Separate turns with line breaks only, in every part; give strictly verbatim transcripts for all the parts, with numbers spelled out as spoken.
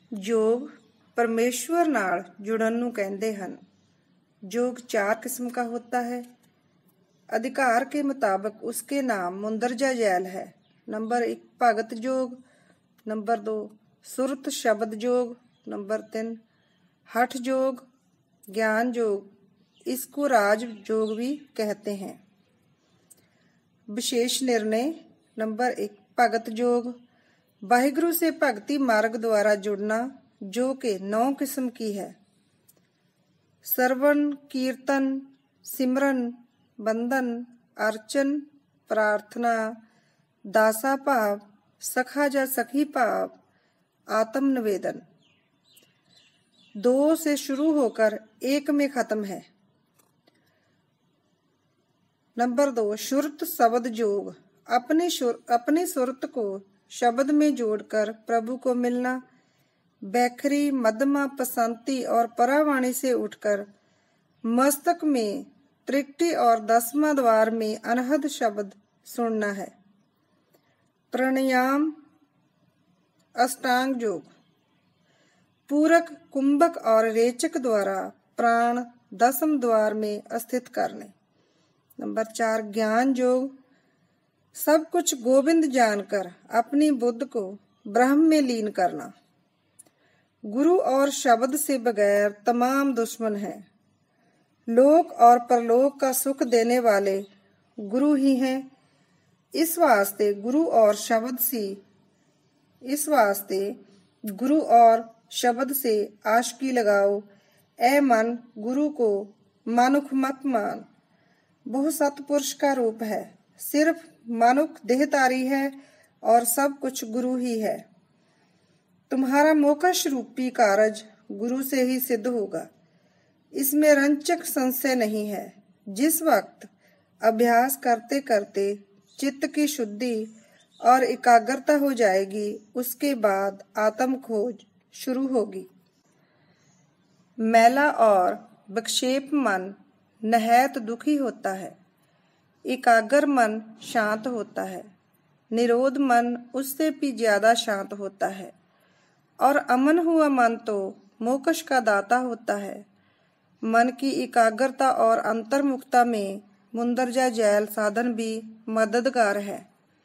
ਯੋਗ परमेश्वर नाल जुड़न नूं कहंदे हन। योग चार किस्म का होता है। अधिकार के मुताबिक उसके नाम मुंदरजा जैल है। नंबर एक भगत योग, नंबर दो सुरत शब्द योग, नंबर तीन हठ योग, ज्ञान योग, इसको राज योग भी कहते हैं। विशेष निर्णय नंबर एक भगत योग, वाहिगुरु से भक्ति मार्ग द्वारा जुड़ना, जो कि नौ किस्म की है। श्रवण, कीर्तन, सिमरन, बंधन, अर्चन, प्रार्थना, दासा भाव, सखा जा सखी भाव, आत्म निवेदन। दो से शुरू होकर एक में खत्म है। नंबर दो सुरत शब्द योग, अपने सुर अपने सुरत को शब्द में जोड़कर प्रभु को मिलना। बैखरी, मध्यमा, पसंती और परावाणी से उठकर मस्तक में त्रिकटी और दसवां द्वार में अनहद शब्द सुनना है। प्राणायाम अष्टांग योग, पूरक, कुंभक और रेचक द्वारा प्राण दसम द्वार में स्थित करने। नंबर चार ज्ञान योग, सब कुछ गोविंद जानकर अपनी बुद्ध को ब्रह्म में लीन करना। गुरु और शब्द से बगैर तमाम दुश्मन हैं। लोक और परलोक का सुख देने वाले गुरु ही हैं। इस वास्ते गुरु और शब्द से इस वास्ते गुरु और शब्द से आशिकी लगाओ। ऐ मन, गुरु को मनुख मत मान। वह सतपुरुष का रूप है। सिर्फ मनुख देहधारी है और सब कुछ गुरु ही है। तुम्हारा मोक्ष रूपी कारज गुरु से ही सिद्ध होगा, इसमें रंचक संशय नहीं है। जिस वक्त अभ्यास करते करते चित्त की शुद्धि और एकाग्रता हो जाएगी, उसके बाद आत्म खोज शुरू होगी। मैला और विक्षेप मन नहायत दुखी होता है। एकाग्र मन शांत होता है। निरोध मन उससे भी ज्यादा शांत होता है। और अमन हुआ मन तो मोक्ष का दाता होता है। मन की एकाग्रता और अंतर्मुखता में मुंदरजा जैल साधन भी मददगार है।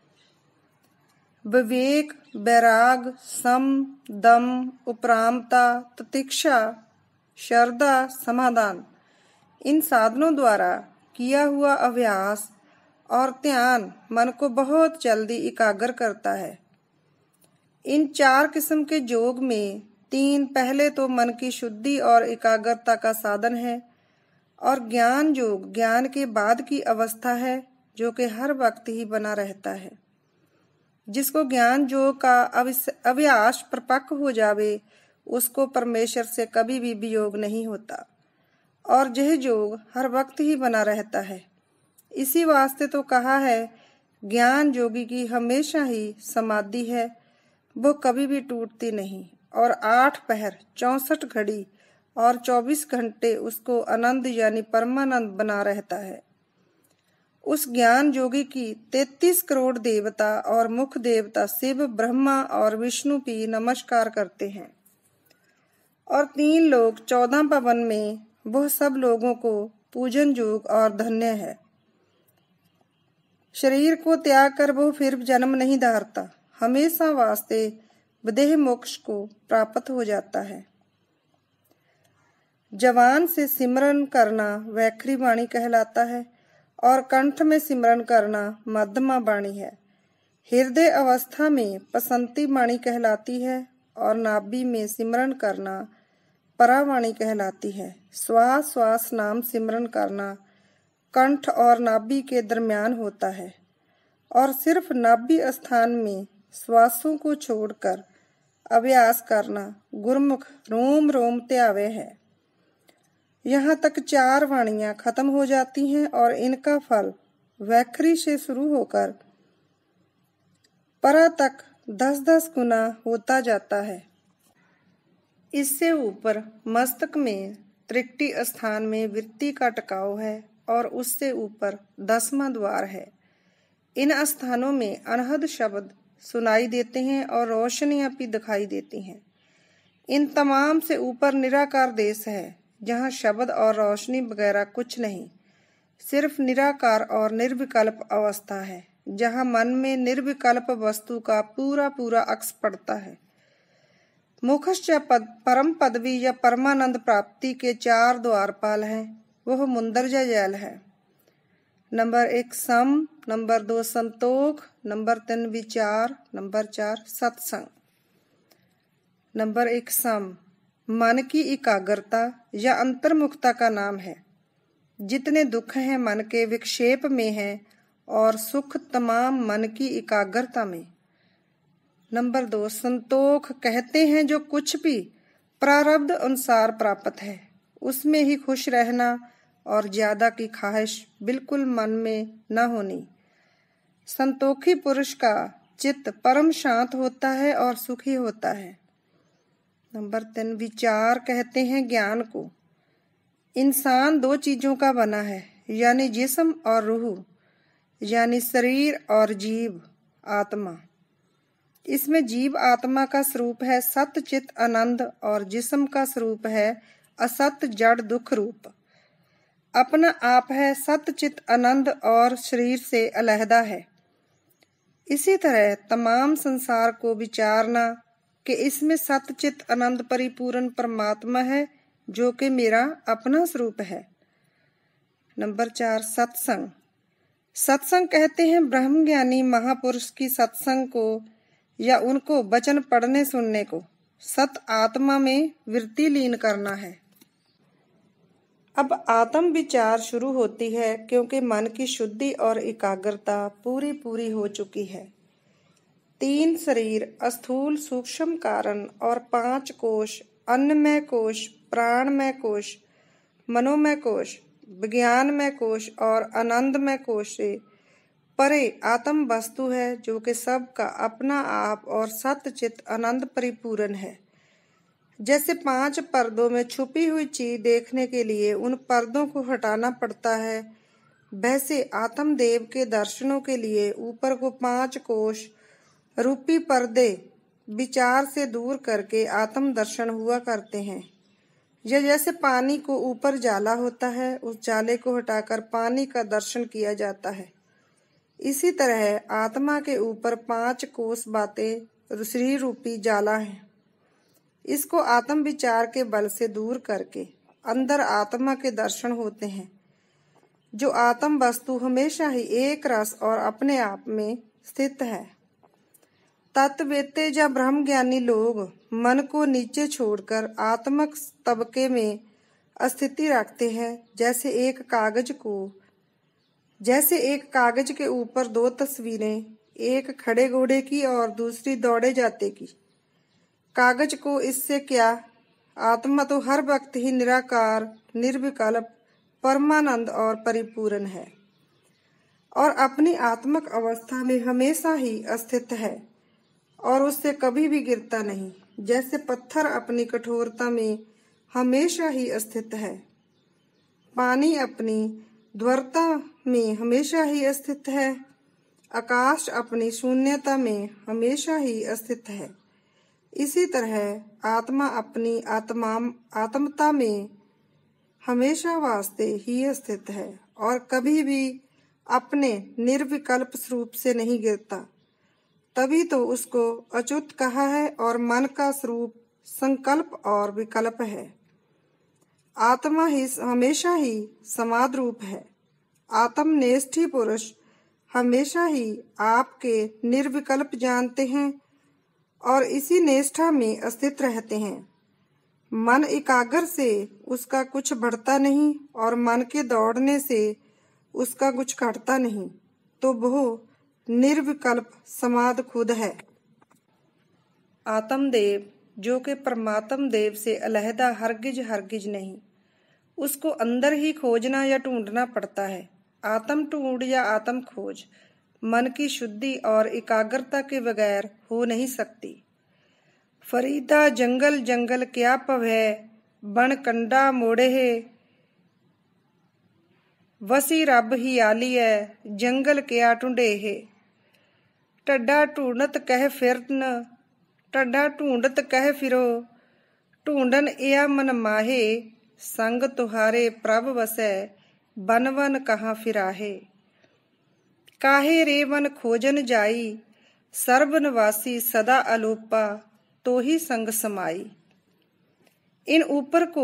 विवेक, वैराग, सम, दम, उपरामता, तितिक्षा, श्रद्धा, समाधान, इन साधनों द्वारा किया हुआ अभ्यास और ध्यान मन को बहुत जल्दी एकाग्र करता है। इन चार किस्म के योग में तीन पहले तो मन की शुद्धि और एकाग्रता का साधन है, और ज्ञान योग ज्ञान के बाद की अवस्था है, जो कि हर वक्त ही बना रहता है। जिसको ज्ञान योग का अभ्यास परिपक्व हो जावे, उसको परमेश्वर से कभी भी वियोग नहीं होता, और यह योग हर वक्त ही बना रहता है। इसी वास्ते तो कहा है, ज्ञान योगी की हमेशा ही समाधि है, वो कभी भी टूटती नहीं, और आठ पहर चौसठ घड़ी और चौबीस घंटे उसको आनंद यानी परमानंद बना रहता है। उस ज्ञान योगी की तैतीस करोड़ देवता और मुख देवता शिव, ब्रह्मा और विष्णु भी नमस्कार करते हैं, और तीन लोग चौदह भवन में वह सब लोगों को पूजन योग और धन्य है। शरीर को त्याग कर वो फिर जन्म नहीं धारता, हमेशा वास्ते विदेह मोक्ष को प्राप्त हो जाता है। जवान से सिमरन करना वैखरी वाणी कहलाता है, और कंठ में सिमरन करना मध्यमा वाणी है। हृदय अवस्था में पसंती वाणी कहलाती है, और नाभि में सिमरन करना परावाणी कहलाती है। श्वास श्वास नाम सिमरन करना कंठ और नाभि के दरमियान होता है, और सिर्फ नाभि स्थान में श्वासों को छोड़कर अभ्यास करना गुरमुख रोम रोम त्यावे है। यहाँ तक चार वाणियां खत्म हो जाती हैं, और इनका फल वैखरी से शुरू होकर परा तक दस दस गुना होता जाता है। इससे ऊपर मस्तक में त्रिकटी स्थान में वृत्ति का टकाव है, और उससे ऊपर दसवां द्वार है। इन स्थानों में अनहद शब्द सुनाई देते हैं और रोशनियां भी दिखाई देती हैं। इन तमाम से ऊपर निराकार देश है, जहाँ शब्द और रोशनी वगैरह कुछ नहीं, सिर्फ निराकार और निर्विकल्प अवस्था है, जहाँ मन में निर्विकल्प वस्तु का पूरा पूरा अक्स पड़ता है। मोक्षश्च पद, परम पदवी या परमानंद प्राप्ति के चार द्वारपाल हैं। वह मुंदरजा जैल है। नंबर एक सम, नंबर दो संतोख, नंबर तीन विचार, नंबर चार सत्संग। नंबर एक सम मन की एकाग्रता या अंतर्मुखता का नाम है। जितने दुख हैं मन के विक्षेप में हैं और सुख तमाम मन की एकाग्रता में। नंबर दो संतोख कहते हैं जो कुछ भी प्रारब्ध अनुसार प्राप्त है उसमें ही खुश रहना और ज्यादा की ख्वाहिश बिल्कुल मन में न होनी। संतोखी पुरुष का चित्त परम शांत होता है और सुखी होता है। नंबर तीन विचार कहते हैं ज्ञान को। इंसान दो चीजों का बना है, यानी जिस्म और रूह, यानी शरीर और जीव आत्मा। इसमें जीव आत्मा का स्वरूप है सत्य चित आनंद और जिस्म का स्वरूप है असत्य जड़ दुख रूप। अपना आप है सत्य चित आनंद और शरीर से अलहदा है। इसी तरह तमाम संसार को विचारना कि इसमें सत्य चित आनंद परिपूर्ण परमात्मा है जो कि मेरा अपना स्वरूप है। नंबर चार सत्संग। सत्संग कहते हैं ब्रह्म ज्ञानी महापुरुष की सत्संग को या उनको वचन पढ़ने सुनने को। सत आत्मा में वृत्ति लीन करना है। अब आत्म विचार शुरू होती है क्योंकि मन की शुद्धि और एकाग्रता पूरी पूरी हो चुकी है। तीन शरीर स्थूल सूक्ष्म कारण और पांच कोश अन्नमय कोश, प्राणमय कोश, मनोमय कोश, विज्ञानमय कोश और आनंदमय कोश से परे आत्म वस्तु है जो कि सबका अपना आप और सत्य चित आनंद परिपूर्ण है। जैसे पांच पर्दों में छुपी हुई चीज देखने के लिए उन पर्दों को हटाना पड़ता है, वैसे आत्मदेव के दर्शनों के लिए ऊपर को पांच कोश रूपी पर्दे विचार से दूर करके आत्म दर्शन हुआ करते हैं। या जैसे पानी को ऊपर जाला होता है, उस जाले को हटाकर पानी का दर्शन किया जाता है। इसी तरह आत्मा के ऊपर पांच कोस बातें श्री रूपी जाला है। इसको आत्म विचार के बल से दूर करके अंदर आत्मा के दर्शन होते हैं। जो आत्म वस्तु हमेशा ही एक रस और अपने आप में स्थित है। तत्ववेत्ते या ब्रह्म ज्ञानी लोग मन को नीचे छोड़कर आत्मक तबके में स्थिति रखते हैं। जैसे एक कागज को जैसे एक कागज के ऊपर दो तस्वीरें, एक खड़े घोड़े की और दूसरी दौड़े जाते की। कागज को इससे क्या, आत्मा तो हर वक्त ही निराकार निर्विकल्प परमानंद और परिपूर्ण है और अपनी आत्मक अवस्था में हमेशा ही स्थित है और उससे कभी भी गिरता नहीं। जैसे पत्थर अपनी कठोरता में हमेशा ही स्थित है, पानी अपनी द्वारता में हमेशा ही स्थित है, आकाश अपनी शून्यता में हमेशा ही स्थित है। इसी तरह आत्मा अपनी आत्मा आत्मता में हमेशा वास्ते ही स्थित है और कभी भी अपने निर्विकल्प स्वरूप से नहीं गिरता। तभी तो उसको अच्युत कहा है और मन का स्वरूप संकल्प और विकल्प है। आत्मा ही हमेशा ही समाध रूप है। आत्मनिष्ठ पुरुष हमेशा ही आपके निर्विकल्प जानते हैं और इसी निष्ठा में स्थित रहते हैं। मन एकाग्र से उसका कुछ बढ़ता नहीं और मन के दौड़ने से उसका कुछ घटता नहीं, तो वो निर्विकल्प समाध खुद है। आत्मदेव जो कि परमात्म देव से अलहदा हरगिज हरगिज नहीं, उसको अंदर ही खोजना या ढूंढना पड़ता है। आत्म ढूंढ या आत्म खोज मन की शुद्धि और एकाग्रता के बगैर हो नहीं सकती। फरीदा जंगल जंगल क्या पवै, बन कंडा मोड़े है, वसी रब ही आली है, जंगल क्या ढूंढे है। टड्डा ढूंढत कह फिरन, टड्डा ढूंढत कह फिरो, ढूंढन या मन माहे, संग तुहारे प्रभ वसै, बन वन कहाँ फिराहे। काहे रे वन खोजन जाई, सर्ब निवासी सदा अलोपा, तो ही संग समाई। इन ऊपर को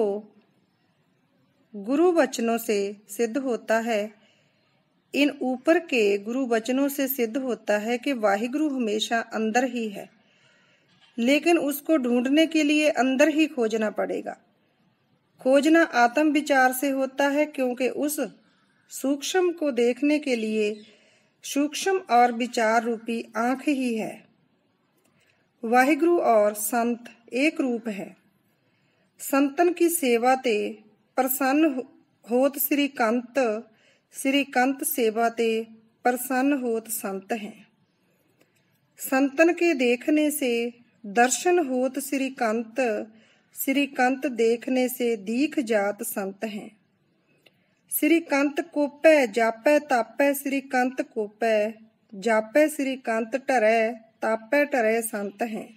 गुरु वचनों से सिद्ध होता है इन ऊपर के गुरु वचनों से सिद्ध होता है कि वाहिगुरु हमेशा अंदर ही है, लेकिन उसको ढूंढने के लिए अंदर ही खोजना पड़ेगा। खोजना आत्म विचार से होता है, क्योंकि उस सूक्ष्म को देखने के लिए सूक्ष्म और विचार रूपी आंख ही है। वाहिगुरु और संत एक रूप है। संतन की सेवा ते प्रसन्न होत श्री कंत, श्री कंत सेवा ते प्रसन्न होत संत हैं। संतन के देखने से दर्शन होत श्री कंत, श्री कंत देखने से दीख जात संत हैं। श्री कंत कोपै जापै तापै, श्री कंत कोपै जापै, श्री कंत टरै तापै टरै संत हैं।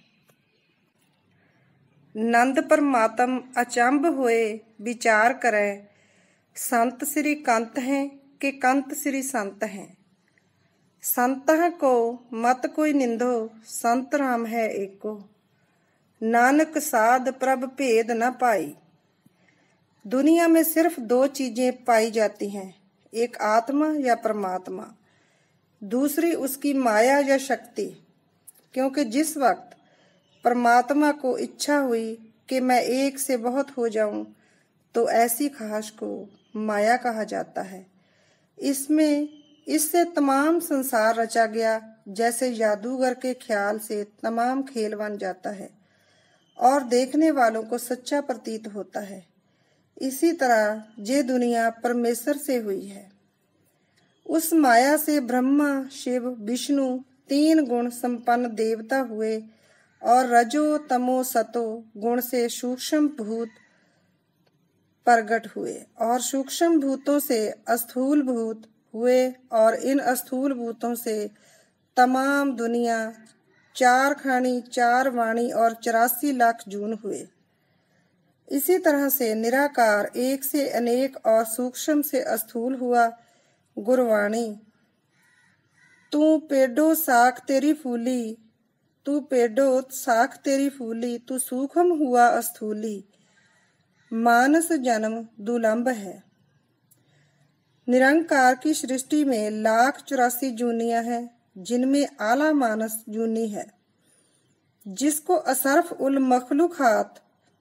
नंद परमात्म अचंभ होए विचार करै, संत श्री कंत हैं कि कंत श्री संत हैं। संतह को मत कोई निंदो, संत राम है एको, नानक साध प्रभ भेद न पाई। दुनिया में सिर्फ दो चीजें पाई जाती हैं, एक आत्मा या परमात्मा, दूसरी उसकी माया या शक्ति। क्योंकि जिस वक्त परमात्मा को इच्छा हुई कि मैं एक से बहुत हो जाऊं, तो ऐसी ख्वाहिश को माया कहा जाता है। इसमें इससे तमाम संसार रचा गया, जैसे जादूगर के ख्याल से तमाम खेल बन जाता है और देखने वालों को सच्चा प्रतीत होता है। इसी तरह ये दुनिया परमेश्वर से हुई है। उस माया से ब्रह्मा, शिव, विष्णु तीन गुण संपन्न देवता हुए और रजो तमो सतो गुण से सूक्ष्म भूत प्रकट हुए और सूक्ष्म भूतों से स्थूल भूत हुए और इन स्थूल भूतों से तमाम दुनिया, चार खानी, चार वाणी और चौरासी लाख जून हुए। इसी तरह से निराकार एक से अनेक और सूक्ष्म से स्थूल हुआ। गुरवाणी तू पेडो साख तेरी फूली, तू पेडो साख तेरी फूली, तू सूक्ष्म हुआ स्थूली, मानस जन्म दुलंभ है। निरंकार की सृष्टि में लाख चौरासी जूनियां हैं, जिनमें आला मानस जूनी है, जिसको असरफ उल मखलूकात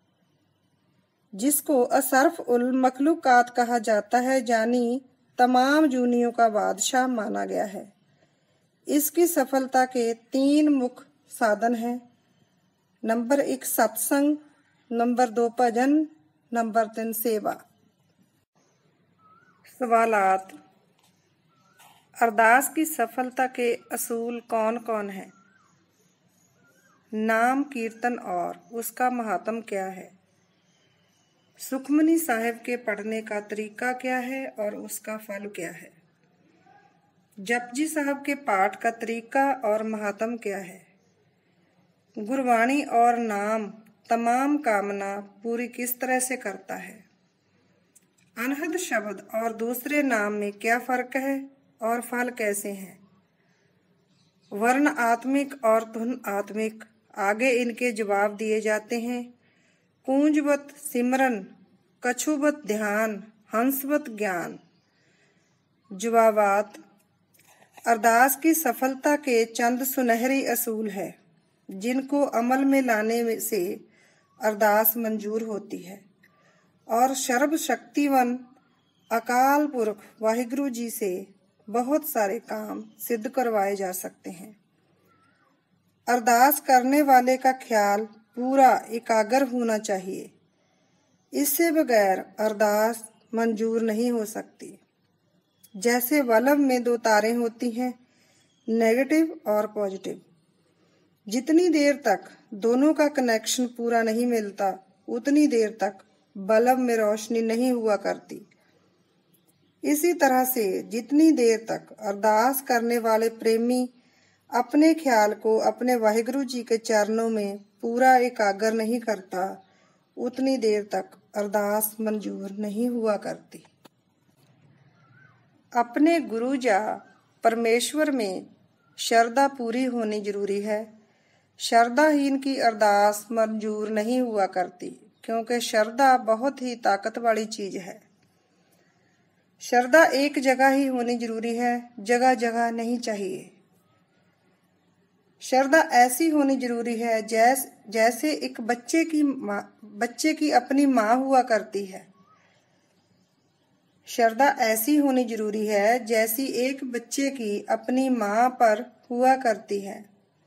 जिसको असरफ उल मखलूकात कहा जाता है, यानी तमाम जूनियों का बादशाह माना गया है। इसकी सफलता के तीन मुख्य साधन हैं। नंबर एक सत्संग, नंबर दो भजन, नंबर तीन सेवा। सवालात: अरदास की सफलता के असूल कौन कौन है? नाम कीर्तन और उसका महात्म क्या है? सुखमनी साहिब के पढ़ने का तरीका क्या है और उसका फल क्या है? जपजी साहब के पाठ का तरीका और महात्म क्या है? गुरबाणी और नाम तमाम कामना पूरी किस तरह से करता है? अनहद शब्द और दूसरे नाम में क्या फर्क है और फल कैसे हैं? वर्ण आत्मिक और धुन आत्मिक, आगे इनके जवाब दिए जाते हैं। कूंजवत सिमरन, कछुवत ध्यान, हंसवत ज्ञान। जवाबात: अरदास की सफलता के चंद सुनहरी असूल है, जिनको अमल में लाने से अरदास मंजूर होती है और सर्वशक्तिवान अकाल पुरख वाहिगुरु जी से बहुत सारे काम सिद्ध करवाए जा सकते हैं। अरदास करने वाले का ख्याल पूरा एकाग्र होना चाहिए, इससे बगैर अरदास मंजूर नहीं हो सकती। जैसे बल्ब में दो तारें होती हैं, नेगेटिव और पॉजिटिव। जितनी देर तक दोनों का कनेक्शन पूरा नहीं मिलता, उतनी देर तक बल्ब में रोशनी नहीं हुआ करती। इसी तरह से जितनी देर तक अरदास करने वाले प्रेमी अपने ख्याल को अपने वाहिगुरु जी के चरणों में पूरा एकाग्र नहीं करता, उतनी देर तक अरदास मंजूर नहीं हुआ करती। अपने गुरु या परमेश्वर में श्रद्धा पूरी होनी जरूरी है। श्रद्धाहीन की अरदास मंजूर नहीं हुआ करती, क्योंकि श्रद्धा बहुत ही ताकत वाली चीज है। श्रद्धा एक जगह ही होनी जरूरी है, जगह जगह नहीं चाहिए। श्रद्धा ऐसी होनी जरूरी है जैस जैसे एक बच्चे की माँ बच्चे की अपनी माँ हुआ करती है। श्रद्धा ऐसी होनी जरूरी है जैसी एक बच्चे की अपनी माँ पर हुआ करती है।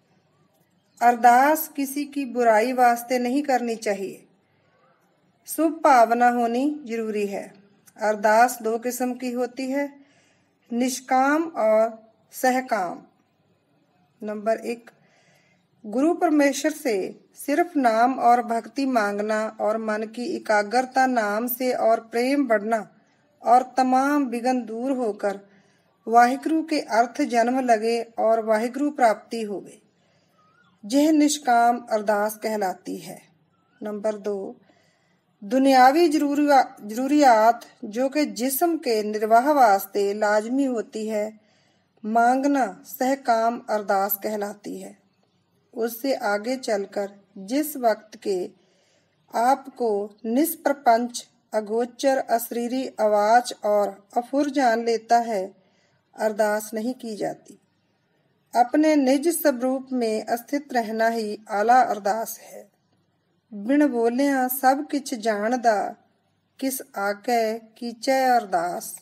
अरदास किसी की बुराई वास्ते नहीं करनी चाहिए, शुभ भावना होनी जरूरी है। अरदास दो किस्म की होती है, निष्काम और सहकाम। नंबर एक, गुरु परमेश्वर से सिर्फ नाम और भक्ति मांगना और मन की एकाग्रता नाम से और प्रेम बढ़ना और तमाम विघ्न दूर होकर वाहिगुरु के अर्थ जन्म लगे और वाहिगुरु प्राप्ति होवे, यह निष्काम अरदास कहलाती है। नंबर दो, दुनियावी जरूरियात जो कि जिस्म के निर्वाह वास्ते लाजमी होती है, मांगना सहकाम अरदास कहलाती है। उससे आगे चलकर जिस वक्त के आपको निष्प्रपंच अगोचर अशरीरी आवाज और अफुर जान लेता है, अरदास नहीं की जाती। अपने निज स्वरूप में स्थित रहना ही आला अरदास है। बिन बोलिया सब किछ जानदा, किस आके कीचै अरदास।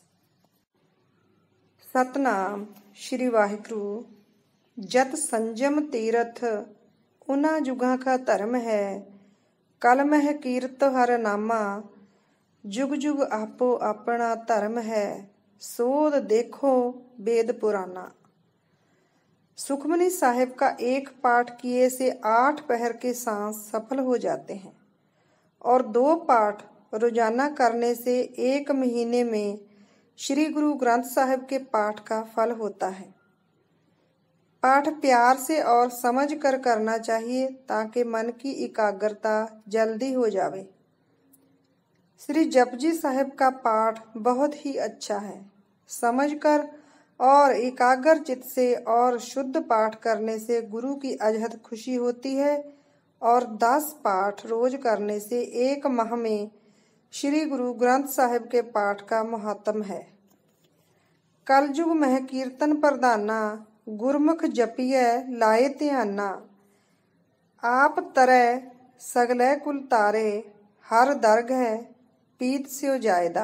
सतनाम श्री वाहिगुरु। जत संजम तीरथ उना जुगा का धर्म है, कलम है कीरत हर नामा, जुग जुग आपो अपना धर्म है, सोध देखो वेद पुराना। सुखमनी साहिब का एक पाठ किए से आठ पहर के सांस सफल हो जाते हैं और दो पाठ रोजाना करने से एक महीने में श्री गुरु ग्रंथ साहिब के पाठ का फल होता है। पाठ प्यार से और समझ कर करना चाहिए ताकि मन की एकाग्रता जल्दी हो जावे। श्री जपजी साहिब का पाठ बहुत ही अच्छा है। समझकर और एकाग्र चित्त से और शुद्ध पाठ करने से गुरु की अजहद खुशी होती है और दस पाठ रोज करने से एक माह में श्री गुरु ग्रंथ साहिब के पाठ का महत्व है। कलयुग मह कीर्तन प्रधाना, गुरमुख जपिए लाए ध्याना, आप तरह सगले कुल तारे, हर दर्ग है पीत स्यो जायदा।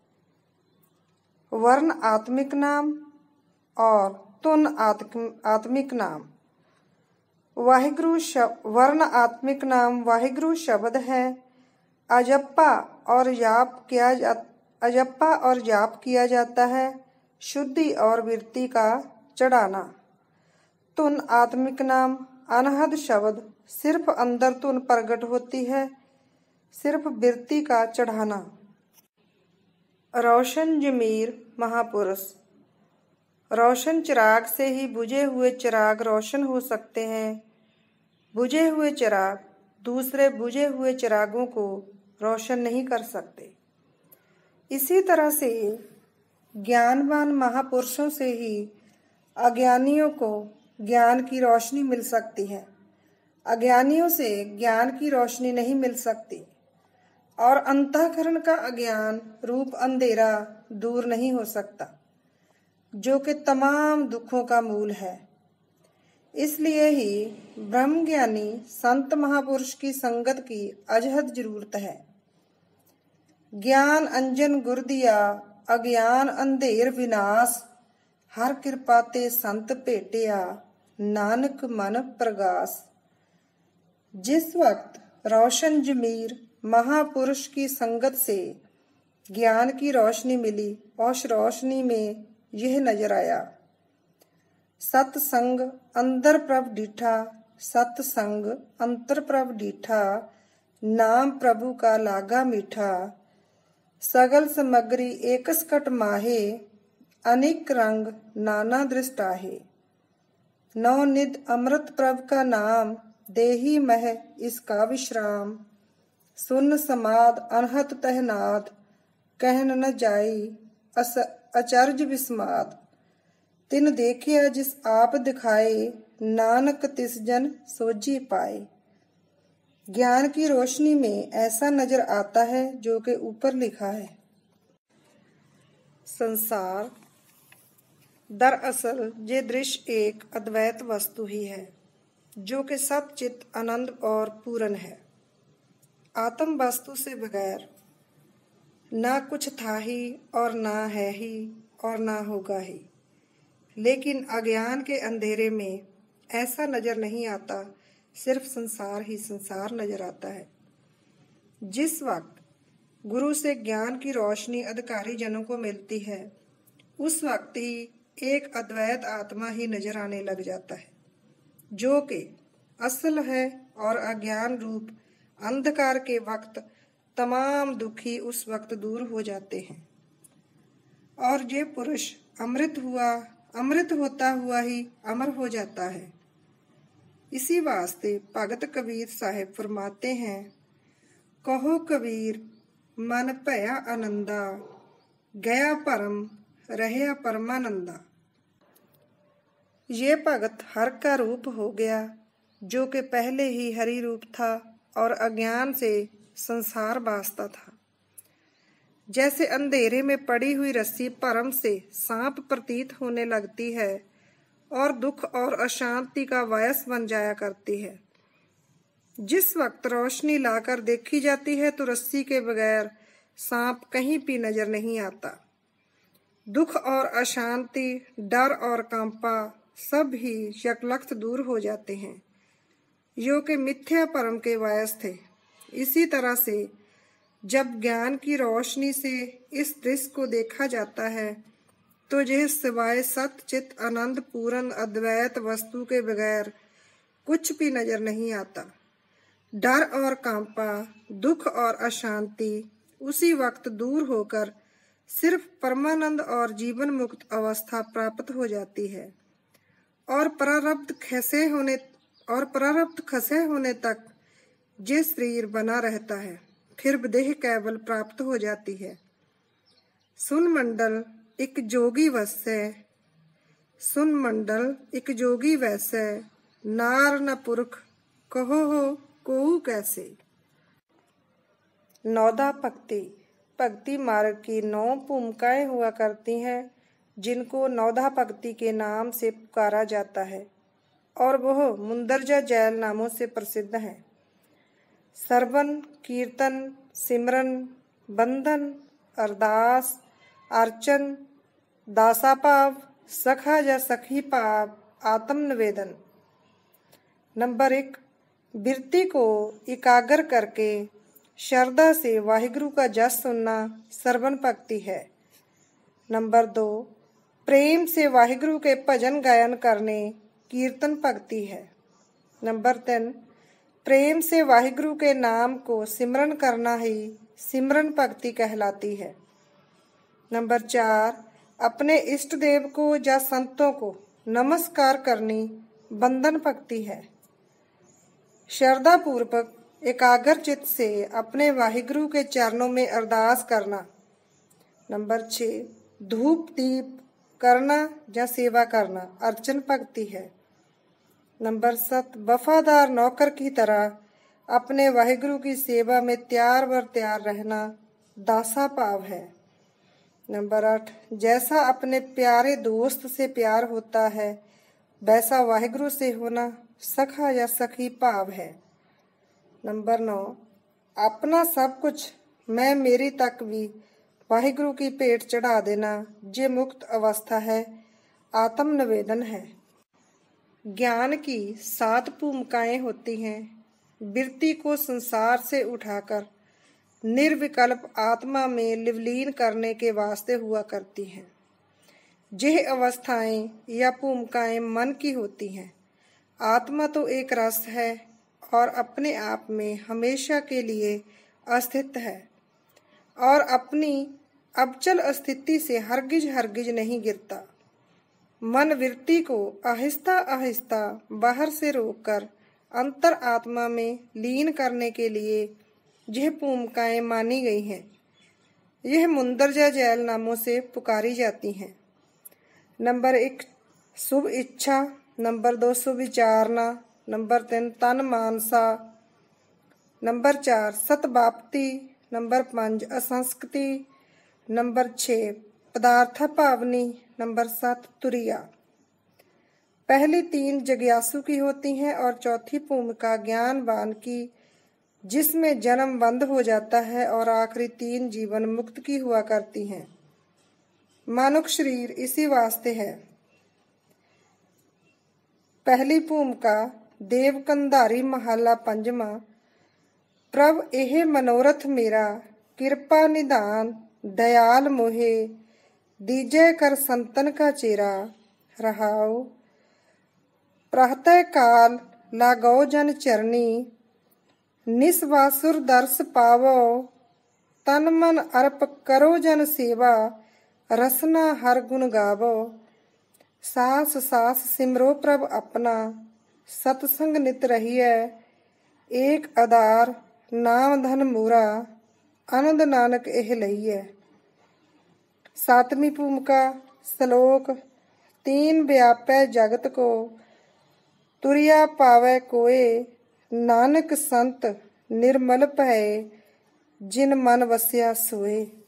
वर्ण आत्मिक नाम और तुन आत्मिक नाम। वाहिगुरु वर्ण आत्मिक नाम वाहिगुरु शब्द है। अजप्पा और जाप किया जा अजप्पा और जाप किया जाता है, शुद्धि और वृत्ति का चढ़ाना। तुन आत्मिक नाम अनहद शब्द, सिर्फ अंदर तुन प्रकट होती है, सिर्फ वृत्ति का चढ़ाना। रोशन जमीर महापुरुष। रोशन चिराग से ही बुझे हुए चिराग रोशन हो सकते हैं। बुझे हुए चिराग दूसरे बुझे हुए चिरागों को रोशन नहीं कर सकते। इसी तरह से ज्ञानवान महापुरुषों से ही अज्ञानियों को ज्ञान की रोशनी मिल सकती है। अज्ञानियों से ज्ञान की रोशनी नहीं मिल सकती और अंतःकरण का अज्ञान रूप अंधेरा दूर नहीं हो सकता, जो कि तमाम दुखों का मूल है। इसलिए ही ब्रह्मज्ञानी संत महापुरुष की संगत की अजहद जरूरत है। ज्ञान अंजन गुर दिया, अज्ञान अंधेर विनाश, हर कृपा ते संत भेटिया, नानक मन प्रगास। जिस वक्त रोशन जमीर महापुरुष की संगत से ज्ञान की रोशनी मिली, उस रोशनी में यह नजर आया, सतसंग अंदर प्रभ डीठा, सतसंग अंतर प्रभ डीठा, नाम प्रभु का लागा मीठा, सगल समग्री एकसकट माहे, अनेक रंग नाना दृष्टाहे। नौ निध अमृत प्रभ का नाम, देही मह इसका विश्राम, सुन समाद अनहत तहनाद, कहन न जाई अस अचर्ज विस्माद। तिन देखिया जिस आप दिखाए, नानक तिस जन सोझी पाए। ज्ञान की रोशनी में ऐसा नजर आता है जो कि ऊपर लिखा है। संसार दरअसल ये दृश्य एक अद्वैत वस्तु ही है जो कि सच्चित आनंद और पूर्ण है। आत्म वस्तु से बगैर ना कुछ था ही और ना है ही और ना होगा ही। लेकिन अज्ञान के अंधेरे में ऐसा नजर नहीं आता, सिर्फ संसार ही संसार नजर आता है। जिस वक्त गुरु से ज्ञान की रोशनी अधिकारी जनों को मिलती है, उस वक्त ही एक अद्वैत आत्मा ही नजर आने लग जाता है जो कि असल है, और अज्ञान रूप अंधकार के वक्त तमाम दुखी उस वक्त दूर हो जाते हैं और ये पुरुष अमृत हुआ अमृत होता हुआ ही अमर हो जाता है। इसी वास्ते भगत कबीर साहिब फरमाते हैं, कहो कबीर मन भया आनंदा, गया परम रहया परमानंदा। ये भगत हर का रूप हो गया जो कि पहले ही हरि रूप था और अज्ञान से संसार वास्ता था। जैसे अंधेरे में पड़ी हुई रस्सी भरम से सांप प्रतीत होने लगती है और दुख और अशांति का वायस बन जाया करती है। जिस वक्त रोशनी लाकर देखी जाती है तो रस्सी के बगैर सांप कहीं भी नजर नहीं आता। दुख और अशांति, डर और कंपा सब ही यकलख्त दूर हो जाते हैं जो कि मिथ्या परम के वायस थे। इसी तरह से जब ज्ञान की रोशनी से इस दृश्य को देखा जाता है तो यह सिवाय सतचित आनंद पूर्ण अद्वैत वस्तु के बगैर कुछ भी नजर नहीं आता। डर और कांपा, दुख और अशांति उसी वक्त दूर होकर सिर्फ परमानंद और जीवन मुक्त अवस्था प्राप्त हो जाती है और प्रारब्ध खसे होने और प्रारब्ध खसे होने तक ये शरीर बना रहता है, फिर देह केवल प्राप्त हो जाती है। सुन मंडल एक जोगी वैसे, सुन मंडल एक जोगी वैसे, नार न पुरख कहो हो कोऊ कैसे। नौदा भक्ति भक्ति मार्ग की नौ भूमिकाएं हुआ करती हैं जिनको नौदा भक्ति के नाम से पुकारा जाता है और वह मुंदरजा जैल नामों से प्रसिद्ध है। सरवन, कीर्तन, सिमरन, बंधन, अरदास, अर्चन, दासाभाव, सखा या सखी भाव, आत्म निवेदन। नंबर एक, बिरती को एकाग्र करके श्रद्धा से वाहिगुरु का जस सुनना सरवन भक्ति है। नंबर दो, प्रेम से वाहिगुरु के भजन गायन करने कीर्तन भक्ति है। नंबर तीन, प्रेम से वाहिगुरु के नाम को सिमरन करना ही सिमरन भक्ति कहलाती है। नंबर चार, अपने इष्ट देव को या संतों को नमस्कार करनी बंधन भक्ति है। श्रद्धा पूर्वक एकाग्र चित्त से अपने वाहिगुरु के चरणों में अरदास करना। नंबर छः, धूप दीप करना या सेवा करना अर्चन भक्ति है। नंबर सात, वफादार नौकर की तरह अपने वाहिगुरु की सेवा में त्यार बर त्यार रहना दासा भाव है। नंबर आठ, जैसा अपने प्यारे दोस्त से प्यार होता है वैसा वाहिगुरु से होना सखा या सखी भाव है। नंबर नौ, अपना सब कुछ मैं मेरी तक भी वाहिगुरु की भेंट चढ़ा देना ये मुक्त अवस्था है, आत्म निवेदन है। ज्ञान की सात भूमिकाएं होती हैं। बिरती को संसार से उठाकर निर्विकल्प आत्मा में लिवलीन करने के वास्ते हुआ करती हैं। यह अवस्थाएं या भूमिकाएं मन की होती हैं। आत्मा तो एक रस है और अपने आप में हमेशा के लिए अस्तित्व है और अपनी अबचल स्थिति से हरगिज हरगिज नहीं गिरता। मन वृत्ति को आहिस्ता आहिस्ता बाहर से रोककर अंतर आत्मा में लीन करने के लिए यह भूमिकाएं मानी गई हैं। यह मुंदरजा जैल नामों से पुकारी जाती हैं। नंबर एक शुभ इच्छा, नंबर दो सुविचारना, नंबर तीन तन मानसा, नंबर चार सतबापती, नंबर पांच असंस्कृति, नंबर छः पदार्थ भावनी, नंबर सात तुरिया। पहली तीन जिज्ञासु की होती हैं और चौथी भूमिका ज्ञानवान की, जिसमें जन्म बंद हो जाता है, और आखिरी तीन जीवन मुक्त की हुआ करती हैं। मानुष शरीर इसी वास्ते है। पहली भूमिका देव कंधारी महाला पंजवा। प्रभ एह मनोरथ मेरा, कृपा निधान दयाल मोहे, दीजय कर संतन का चेरा। रहाओ प्रातः काल लागो जन चरनी, निस्वासुर दर्श पावो, तन मन अर्प करो जन सेवा, रसना हर गुण गावो। सास सास सिमरो प्रभ अपना, सतसंग नित रहिए, एक आधार नाम धन मूरा, आनंद नानक एह लइए। सातवीं भूमिका श्लोक तीन व्यापै जगत को, तुरिया पावै कोय, नानक संत निर्मल भय, जिन मन वस्या सोए।